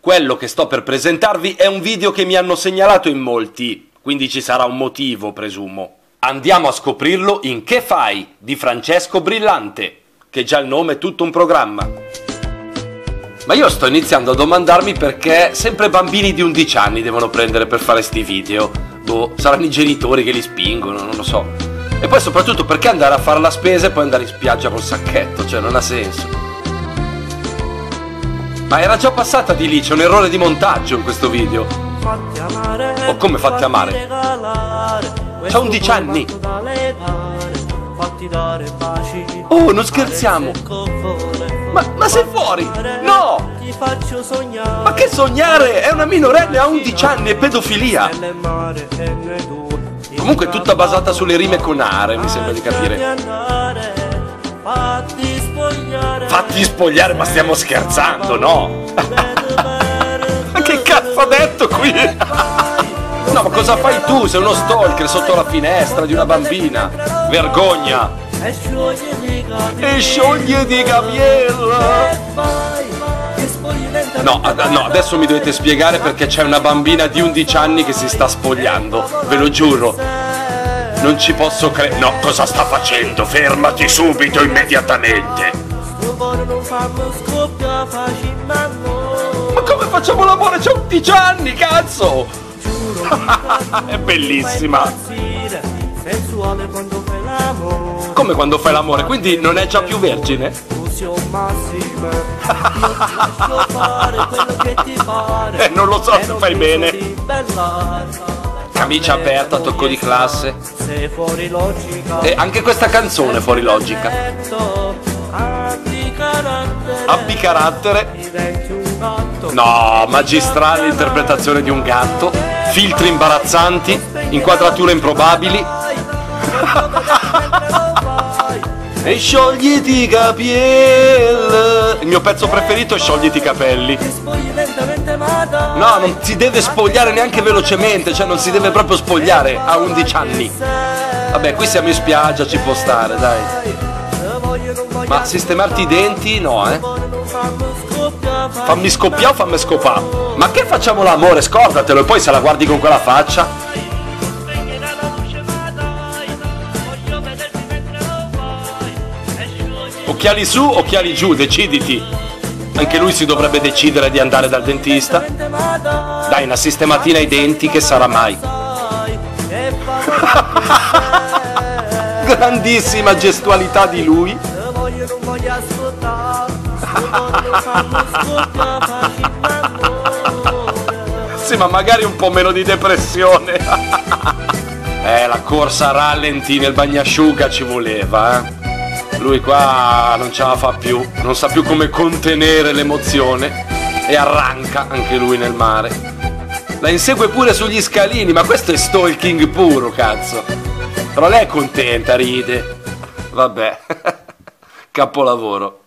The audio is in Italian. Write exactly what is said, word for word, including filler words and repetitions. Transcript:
Quello che sto per presentarvi è un video che mi hanno segnalato in molti, quindi ci sarà un motivo, presumo. Andiamo a scoprirlo in Che fai? Di Francesco Brillante, che già il nome è tutto un programma. Ma io sto iniziando a domandarmi perché sempre bambini di undici anni devono prendere per fare sti video. Boh, saranno i genitori che li spingono, non lo so. E poi soprattutto perché andare a fare la spesa e poi andare in spiaggia col sacchetto, cioè non ha senso. Ma era già passata di lì, c'è un errore di montaggio in questo video. O come fatti amare? C'ha undici anni. Oh, non scherziamo. Ma, ma sei fuori? No! Ma che sognare? È una minorenne, ha undici anni, è pedofilia. Comunque è tutta basata sulle rime con are, mi sembra di capire. Fatti spogliare, ma stiamo scherzando, no? Ma che cazzo ha detto qui? No, ma cosa fai tu? Sei uno stalker sotto la finestra di una bambina. Vergogna. E sciogliti Gabriella. No, no, adesso mi dovete spiegare perché c'è una bambina di undici anni che si sta spogliando. Ve lo giuro. Non ci posso credere. No, cosa sta facendo? Fermati subito, immediatamente. Ma come facciamo l'amore? C'ho undici anni, cazzo! È bellissima. Come quando fai l'amore? Quindi non è già più vergine? Eh, non lo so se fai bene. Camicia aperta, tocco di classe. E anche questa canzone è fuori logica. Abbi carattere. No, magistrale interpretazione di un gatto. Filtri imbarazzanti. Inquadrature improbabili. E sciogliti i capelli. Il mio pezzo preferito è Sciogliti i capelli. No, non si deve spogliare neanche velocemente, cioè non si deve proprio spogliare a undici anni. Vabbè, qui siamo in spiaggia, ci può stare, dai. Ma sistemarti i denti, no, eh. Fammi scoppiare o fammi scopare? Ma che facciamo l'amore? Scordatelo e poi se la guardi con quella faccia. Occhiali su, occhiali giù, deciditi. Anche lui si dovrebbe decidere di andare dal dentista. Dai, una sistematina ai denti, che sarà mai? Grandissima gestualità di lui. Sì, ma magari un po' meno di depressione. Eh, la corsa a rallenti nel bagnasciuga ci voleva, eh. Lui qua non ce la fa più, non sa più come contenere l'emozione e arranca anche lui nel mare. La insegue pure sugli scalini, ma questo è stalking puro, cazzo. Però lei è contenta, ride. Vabbè, capolavoro.